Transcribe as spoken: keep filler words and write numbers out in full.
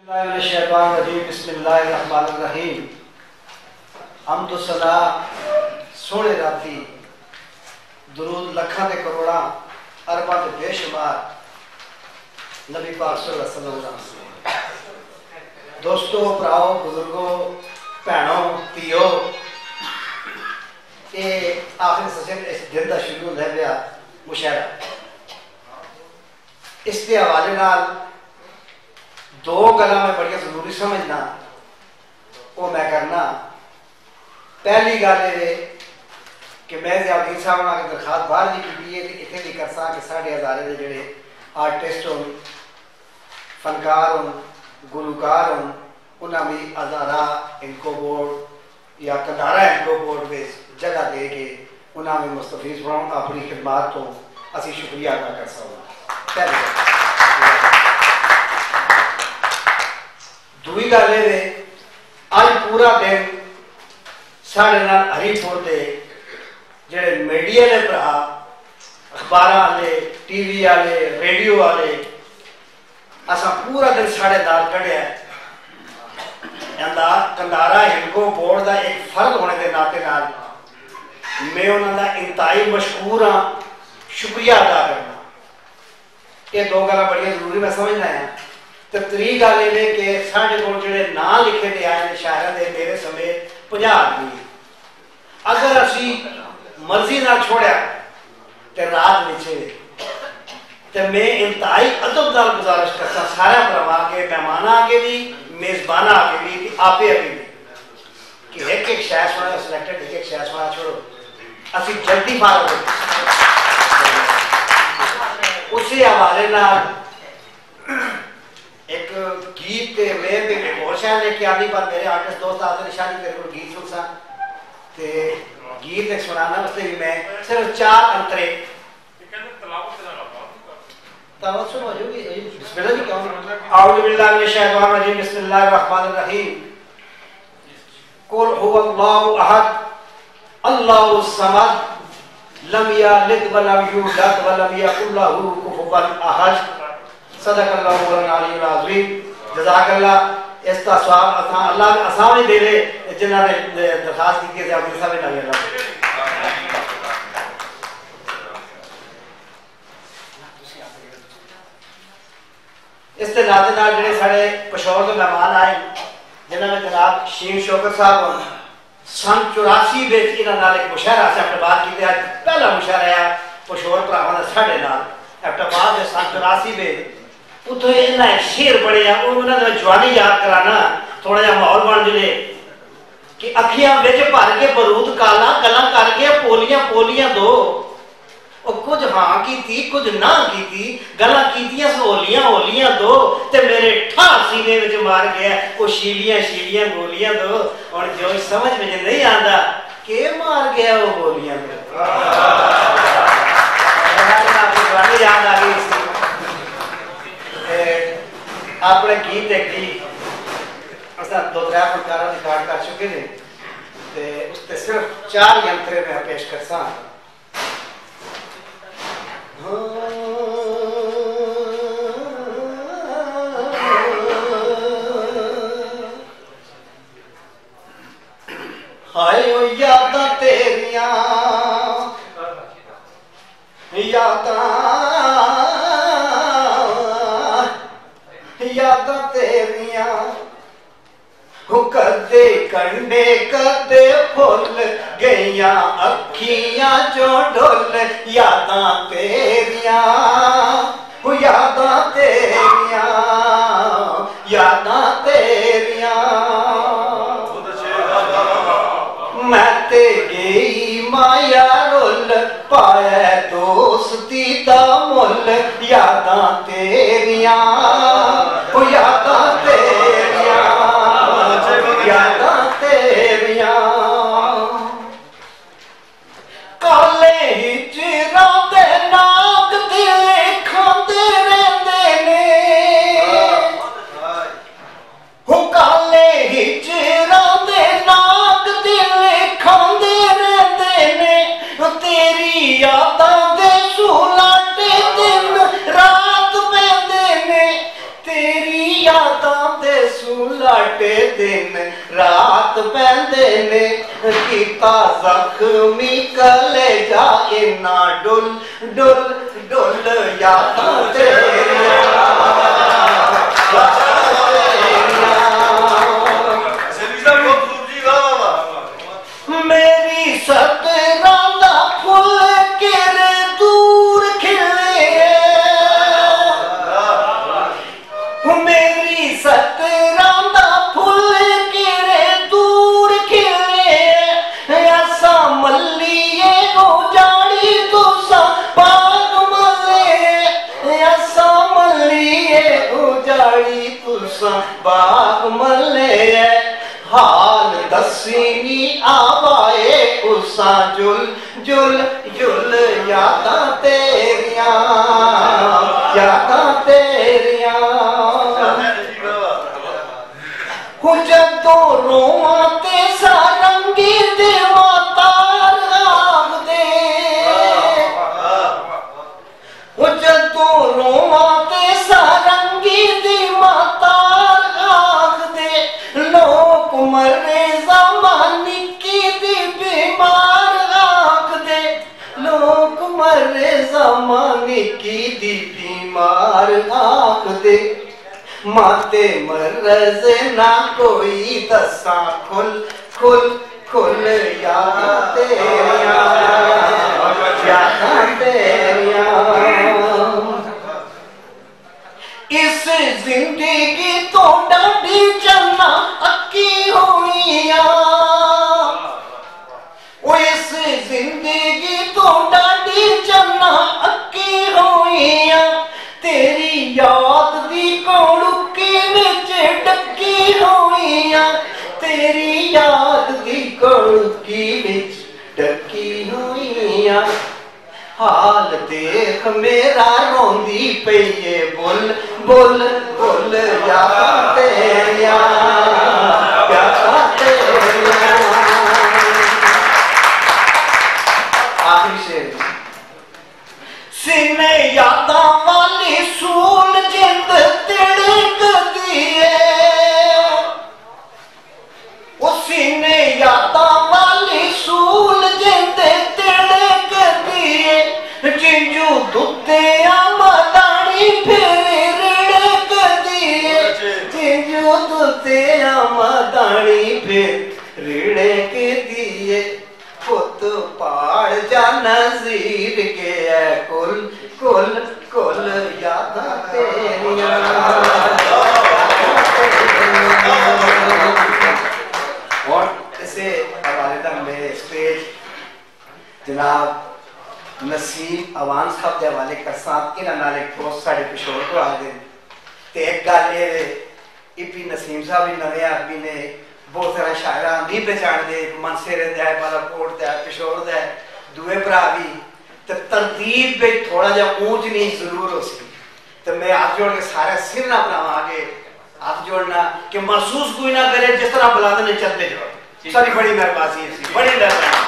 बिस्मिल्लाहिर्रहमानिर्रहीम। हम तो सदा सोने राती दुरूद लखा के करोड़ा अरबा के बेशुमार नबी पाक सल्लल्लाहु अलैहि वसल्लम। दोस्तों, भराओ, बुजुर्गों, भैनों, धीओ, ये आखिरी सजन इस दिन का शुरू होता है मुशायरा। इसके हवाले नाल दो गल्लां मैं बड़ी जरूरी समझना, वो मैं करना। पहली गल ये कि मैं ज़ियाउद्दीन साहब ने दरखास्त बाहर भी की है कि इतने भी करसा कि साढ़े हज़ारे के जोड़े आर्टिस्ट हो, फनकार हो, गुलकार हो, उन्हें भी हज़ारा हिंदको बोर्ड या कंधारा हिंदको बोर्ड में जगह दे के उन्हें भी मुस्तफीज बनाओ अपनी खिदमात तो असी शुक्रिया अदा कर सकते। पहली दूई गल ये अज पूरा दिन साढ़े नाल हरीपुर के जेडे मीडिया ने भरा, अखबार वाले, टीवी वाले, रेडियो वाले, असा पूरा दिन साढ़े नाल कढ़िया। कंधारा हिंदको बोर्ड का एक फर्द होने के नाते नाल मैं उन्होंने इंतहाई मशहूर हाँ, शुक्रिया अदा करना। ये दो गल्लां बड़ियां जरूरी मैं समझना है। तो त्री गल ये कि साढ़े को जो ना लिखे दे आए शायरा के मेरे समेत पचास आदमी, अगर असी मर्जी ना छोड़ा तो रात लिखे तो मैं इंतहाई अदब नाल गुजारिश करता सारे भरावां के, मेहमान आगे भी, मेजबान आगे भी, आपे अभी भी कि एक एक शायर सुना सिलेक्टेड, एक एक शायर सुना छोड़ो, असी जल्दी फारग हो। उसी हवाले नाल एक गीत मैं भी और शायद लेके आनी, पर मेरे आर्टिस्ट दोस्त आते शादी मेरे को गीत सुन सा ते गीत एक सुनाना, उससे भी मैं सिर्फ चार अंतरे तलावत सुनो जो भी बिस्मिल्लाह भी कहूं। औज़ु बिल्लाहि मिनश शैतानिर रजीम, बिस्मिल्लाहिर रहमानिर रहीम। कुल हुवल्लाहु अहद अल्लाहुस समद लम यलिद व लम यूलद व लम यकुल लहू कुफुवन अहद। सदकल्लाहु अल-अलीयुल अज़ीम। जज़ाकल्लाह। इसका सवाब असा अल्लाह असा भी दे दे जिन्होंने दरखास्त की है अपनी सब ना अल्लाह। इसके नाते नाल जेडे साडे पेशोर के मेहमान आए, जिन्होंने जनाब शीर शौकत साहब सन चौरासी विच इन्हां नाल एक मुशायरा से अपने बात की। आज पहला मुशायरा है पेशोर भरावां दा साडे नाल अक्टूबर दे सन चौरासी विच उतो इन्ना शेर बड़े उन्होंने जवानी याद कराना, थोड़ा जहा माहौल बन जले कि अखियां विच भर के बरूद काला गल्लां करके पोलियां पोलियां दो, और कुछ हाँ की थी कुछ ना की थी, गल्लां कीतियां होलियां होलियां दो, ते मेरे ठा सीने विच मार गया वो शीलियां शीलियां गोलियां दो। और जो समझ में नहीं आता के मार गया वो गोलियां दो। जवानी याद आ गई। अपने गीत एक गीत असा दो त्रै फनकार रिकॉर्ड कर चुके हैं, तो उससे सिर्फ चार यंत्रे मैं पेश कर सा। हाय ओ यादां तेरियां यादां यादां तेरियां कदे कंडे कदे फुल गईया अखियां चो ढुल। यादां तेरियां यादां तेरियां यादां तेरियां मैं ते गई माया रुल पाया दोस्ती दा मुल। यादां तेरियां यादां तेरियां यादां तेरियां काले हिजरां दे नाग दिल खांदे रहिंदे ने। सुलाटे दिन रात पैंदे ने कीता जख्मी कलेजा इन्ना डुल डुल डुल यादां तेरियां मेरी सतरां दा फुल केरे दूर खिले मेरी सतरां दा फुल केरे दूर खिले ऐसा मल्लिए उजाड़ी तुसा बाग मले ऐसा मल्लिए उजाड़ी तुसा बाग मले हाल दसीनी आवाए उसा जुल जुल जुल यादां तेरियां यादां तेरियां जदों रोवां ते सारंगी दे मातार आखदे जदों रोवां ते सारंगी दी मातार आखदे लोक मरे ज़मानी की दी बीमार आखदे लोक मरे ज़मानी की दी बीमार आखदे माते मरज़ ना कोई दसा खुल खुल खुल यादां तेरियां यादां तेरियां इस जिंदगी तो डाडी चलना अक्की होइयां ओ इस जिंदगी तो डाडी चलना अक्की होइयां तेरी याद दी कोड़ुकी विच डक्की होइयां तेरी याद दी कोड़ुकी विच डक्की होइयां हाल देख मेरा रोंदी पईए बुल बुल बुल यादां तेरियां यादां तेरियां आखिरी शेर सीने यादां वाली सूल जिंद तिड़कदी है ओ सीने यादां वाली सूल जिंद तिड़कदी है जिंजू दुते आमदानी फिर रिड़कदी है जिंजू दुते आमदानी फिर रिड़कदी है पुत पाड़ जा नज़ीर के है कुल कुल कुल यादां तेरियां और इसे हवाले तक मेरे स्टेज जनाब नसीम अवान साहब के हवाले कर साथ इन्हां नाल एक दोस्त साढ़े पिछोड़ को आ गए ते एक गल ये इपी नसीम साहब भी नवे आदमी ने बहुत सारा शायरा नहीं पहचानते मनसेरे दा है बालाकोट दा है पिछोड़ दा है दुए भरा भी ते तरतीब पे थोड़ा जा ऊंच नीच जरूर हो सी तो मैं हाथ जोड़ के सारे सिर ना बनावा आगे हाथ जोड़ना कि महसूस कोई ना करे जिस तरह बुलाते ने चलते जाओ सारी बड़ी मेहरबानी है बड़ी मेहरबानी